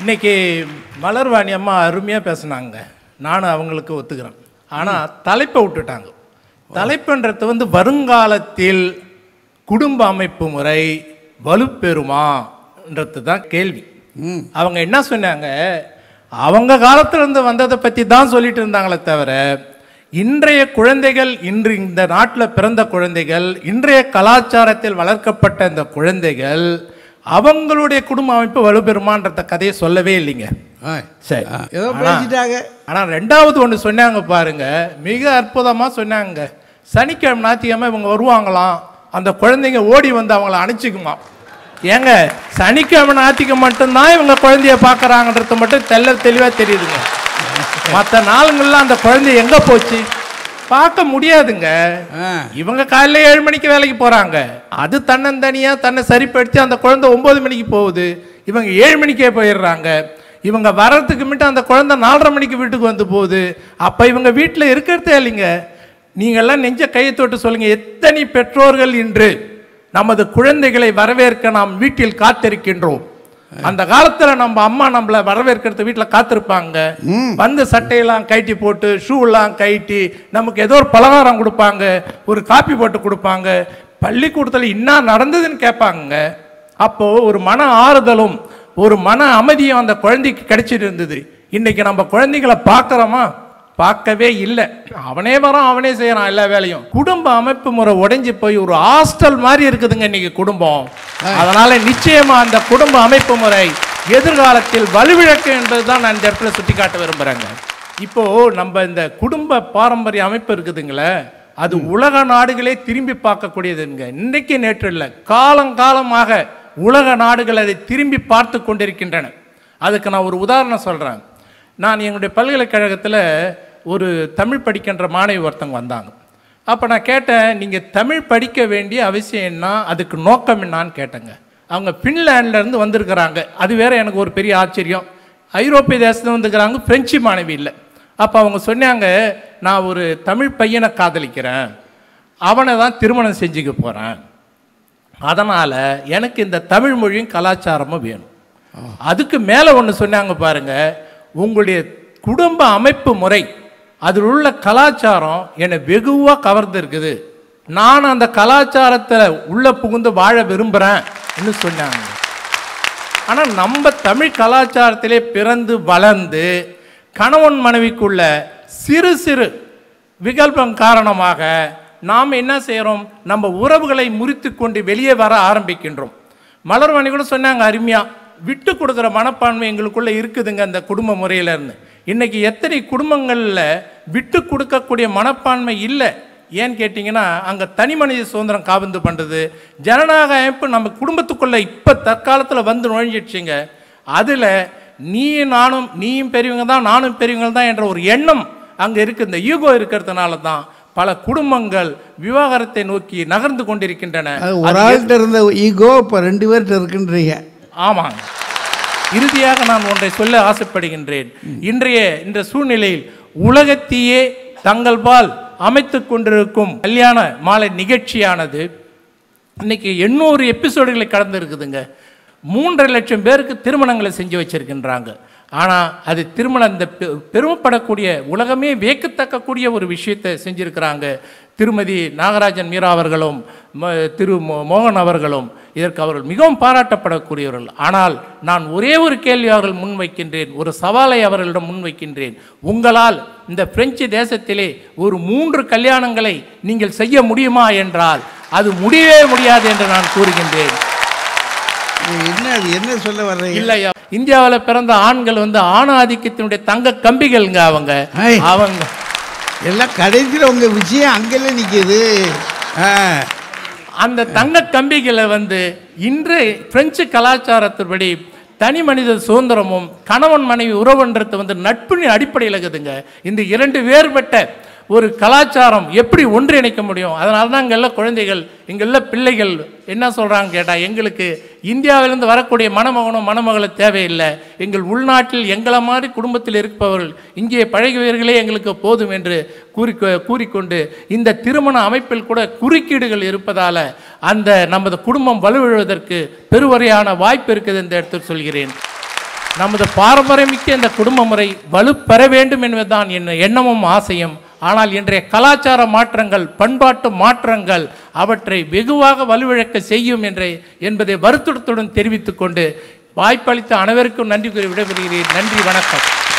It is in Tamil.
இன்னைக்கு மலர்வாணி அம்மா அருமையாக பேசுனாங்க, நானும் அவங்களுக்கு ஒத்துக்கிறேன். ஆனால் தலைப்பை விட்டுட்டாங்க. தலைப்புன்றது வந்து வருங்காலத்தில் குடும்ப அமைப்பு முறை வலுப்பெறுமான்றது தான் கேள்வி. அவங்க என்ன சொன்னாங்க, அவங்க காலத்திலிருந்து வந்ததை பற்றி தான் சொல்லிட்டு இருந்தாங்களே தவிர இன்றைய குழந்தைகள், இன்று இந்த நாட்டில் பிறந்த குழந்தைகள், இன்றைய கலாச்சாரத்தில் வளர்க்கப்பட்ட இந்த குழந்தைகள் அவங்களுடைய குடும்ப அமைப்பு வலுப்பெறுமான்ற கதையை சொல்லவே இல்லைங்க. சரி, ஏதோ பேசிட்டாங்க. ஆனால் ரெண்டாவது ஒன்று சொன்னாங்க பாருங்க, மிக அற்புதமாக சொன்னாங்க. சனிக்கிழமை ஞாயிற்றுக்கிழமை இவங்க வருவாங்களாம், அந்த குழந்தைங்க ஓடி வந்து அவங்கள அணைச்சிக்குமா. ஏங்க, சனிக்கிழமை ஞாயிற்றுக்கிழமை மட்டும்தான் இவங்க குழந்தைய பார்க்குறாங்கன்றது மட்டும் தெளிவாக தெரியுதுங்க. மற்ற நாளுங்கள்லாம் அந்த குழந்தை எங்கே போச்சு பார்க்க முடியாதுங்க. இவங்க காலையில் 7 மணிக்கு வேலைக்கு போகிறாங்க, அது தன்னந்தனியாக தன்னை சரிப்படுத்தி அந்த குழந்தை 9 மணிக்கு போகுது, இவங்க 7 மணிக்கே போயிடுறாங்க. இவங்க வர்றதுக்கு மட்டும் அந்த குழந்தை 4:30 மணிக்கு வீட்டுக்கு வந்து போகுது. அப்போ இவங்க வீட்டில் இருக்கிறதே இல்லைங்க. நீங்கள்லாம் நெஞ்ச கையை தொட்டு சொல்லுங்கள், எத்தனை பெற்றோர்கள் இன்று நமது குழந்தைகளை வரவேற்க நாம் வீட்டில் காத்திருக்கின்றோம். அந்த காலத்தில் நம்ம அம்மா நம்மளை வரவேற்கிறது வீட்டில் காத்திருப்பாங்க. வந்து சட்டையெல்லாம் கைட்டி போட்டு, ஷூலாம் கைட்டி, நமக்கு ஏதோ ஒரு பலகாரம் கொடுப்பாங்க, ஒரு காப்பி போட்டு கொடுப்பாங்க, பள்ளிக்கூடத்தில் என்ன நடந்ததுன்னு கேட்பாங்க. அப்போது ஒரு மன ஆறுதலும் ஒரு மன அமைதியும் அந்த குழந்தைக்கு கிடைச்சிட்டு இருந்தது. இன்னைக்கு நம்ம குழந்தைகளை பார்க்குறோமா? பார்க்கவே இல்லை. அவனே வரான், அவனே செய்யறான் எல்லா வேலையும். குடும்ப அமைப்பு முறை உடைஞ்சு போய் ஒரு ஹாஸ்டல் மாதிரி இருக்குதுங்க இன்னைக்கு குடும்பம். அதனால நிச்சயமா அந்த குடும்ப அமைப்பு முறை எதிர்காலத்தில் வலுவிழக்கு என்றதுதான் நான் இந்த இடத்துல சுட்டி காட்ட விரும்புறேங்க. இப்போ நம்ம இந்த குடும்ப பாரம்பரிய அமைப்பு இருக்குதுங்களே, அது உலக நாடுகளே திரும்பி பார்க்கக்கூடியதுங்க. இன்றைக்கு நேற்று இல்லை, காலங்காலமாக உலக நாடுகள் அதை திரும்பி பார்த்து கொண்டிருக்கின்றன. அதுக்கு நான் ஒரு உதாரணம் சொல்றேன். நான் எங்களுடைய பல்கலைக்கழகத்தில் ஒரு தமிழ் படிக்கின்ற மாணவி ஒருத்தவங்க வந்தாங்க. அப்போ நான் கேட்டேன், நீங்கள் தமிழ் படிக்க வேண்டிய அவசியம் என்ன, அதுக்கு நோக்கம் என்னான்னு கேட்டேங்க. அவங்க ஃபின்லாண்ட்லேருந்து வந்திருக்கிறாங்க. அது வேற எனக்கு ஒரு பெரிய ஆச்சரியம். ஐரோப்பிய தேசத்தில் வந்துருக்கிறாங்க, பிரெஞ்சு மாணவி இல்லை. அப்போ அவங்க சொன்னாங்க, நான் ஒரு தமிழ் பையனை காதலிக்கிறேன், அவனை தான் திருமணம் செஞ்சுக்க போகிறேன், அதனால் எனக்கு இந்த தமிழ் மொழியும் கலாச்சாரமும் வேணும். அதுக்கு மேலே ஒன்று சொன்னாங்க பாருங்க, உங்களுடைய குடும்ப அமைப்பு முறை, அதில் உள்ள கலாச்சாரம் என்னை வெகுவாக கவர்ந்து இருக்குது, நான் அந்த கலாச்சாரத்தில் உள்ள புகுந்து வாழ விரும்புகிறேன்னு சொன்னாங்க. ஆனால் நம்ம தமிழ் கலாச்சாரத்திலே பிறந்து வளர்ந்து கணவன் மனைவிக்குள்ள சிறு சிறு விகல்பம் காரணமாக நாம் என்ன செய்கிறோம், நம்ம உறவுகளை முறித்து கொண்டு வெளியே வர ஆரம்பிக்கின்றோம். மலர்வாணி கூட சொன்னாங்க அருமையாக, விட்டு கொடுக்குற மனப்பான்மை எங்களுக்குள்ளே இருக்குதுங்க அந்த குடும்ப முறையிலேருந்து. இன்றைக்கி எத்தனை குடும்பங்களில் விட்டு கொடுக்கக்கூடிய மனப்பான்மை இல்லை. ஏன்னு கேட்டிங்கன்னா, அங்கே தனி மனித சுதந்திரம் காபந்து பண்ணுறது, ஜனநாயக அமைப்பு நம்ம குடும்பத்துக்குள்ளே இப்போ தற்காலத்தில் வந்து நுழைஞ்சிடுச்சிங்க. அதில் நீயும் பெரியவங்க தான், நானும் பெரியவங்க தான் என்ற ஒரு எண்ணம் அங்கே இருக்குது. இந்த ஈகோ இருக்கிறதுனால தான் பல குடும்பங்கள் விவாகரத்தை நோக்கி நகர்ந்து கொண்டிருக்கின்றன. ஒரு ஆள்கிட்ட இருந்த ஈகோ இப்போ 2 பேர்கிட்ட இருக்குன்றீங்க. ஆமாங்க. இறுதியாக நான் ஒன்றை சொல்ல ஆசைப்படுகின்றேன். இந்த சூழ்நிலையில் உலகத்தையே தங்கள் பால் அமைத்து கொண்டிருக்கும் கல்யாண மாலை நிகழ்ச்சியானது இன்னைக்கு 800 எபிசோடுகளை கடந்து இருக்குதுங்க. 3.5 லட்சம் பேருக்கு திருமணங்களை செஞ்சு வச்சிருக்கின்றாங்க. ஆனால் அது திருமணம் இந்த பெருமைப்படக்கூடிய, உலகமே வியக்கத்தக்கக்கூடிய ஒரு விஷயத்தை செஞ்சிருக்கிறாங்க. திருமதி நாகராஜன் மீரா அவர்களும் திரு மோகன் அவர்களும் இதற்கு அவர்கள் மிகவும் பாராட்டப்படக்கூடியவர்கள். ஆனால் நான் ஒரே ஒரு கேள்வி அவர்கள் முன்வைக்கின்றேன், ஒரு சவாலை அவர்களிடம் முன்வைக்கின்றேன். உங்களால் இந்த பிரெஞ்சு தேசத்திலே ஒரு 3 கல்யாணங்களை நீங்கள் செய்ய முடியுமா என்றால் அது முடியவே முடியாது என்று நான் கூறுகின்றேன். என்ன சொல்ல வர்றீங்க? இல்லையா, இந்தியாவில் பிறந்த ஆண்கள் வந்து ஆணாதிக்கத்தினுடைய தங்க கம்பிகள்ங்க. அவங்க எல்லாம் கடைசியில் உங்க விஷயம் அங்கெல்லாம் நிற்கிது. அந்த தங்க கம்பிகளை வந்து இன்று பிரெஞ்சு கலாச்சாரத்தின்படி தனி மனித சுதந்திரமும் கணவன் மனைவி உறவுன்றது வந்து நட்பின் அடிப்படையில் இருக்குதுங்க. இந்த 2 வேறுபட்ட ஒரு கலாச்சாரம் எப்படி ஒன்றிணைக்க முடியும்? அதனால தான் இங்கெல்லாம் குழந்தைகள், இங்கெல்லாம் பிள்ளைகள் என்ன சொல்கிறாங்க கேட்டால், எங்களுக்கு இந்தியாவிலிருந்து வரக்கூடிய மணமகனும் மணமகளும் தேவையில்லை, எங்கள் உள்நாட்டில் எங்களை மாதிரி குடும்பத்தில் இருப்பவர்கள் இங்கே பழகியவர்களே எங்களுக்கு போதும் என்று கூறிக்கொண்டு இந்த திருமண அமைப்பில் கூட குறுக்கீடுகள் இருப்பதால் அந்த நமது குடும்பம் வலுவிழுவதற்கு பெருவரையான வாய்ப்பு இருக்குது என்று எடுத்து சொல்கிறேன். நமது பாரம்பரியமிக்க இந்த குடும்ப முறை வலுப்பெற வேண்டும் என்பதுதான் என் எண்ணமும் ஆசையும். ஆனால் இன்றைய கலாச்சார மாற்றங்கள், பண்பாட்டு மாற்றங்கள் அவற்றை வெகுவாக வலுவிழக்க செய்யும் என்பதை வருத்தத்துடன் தெரிவித்துக் கொண்டு வாய்ப்பளித்த அனைவருக்கும் நன்றி கூறி விடைபெறுகிறேன். நன்றி, வணக்கம்.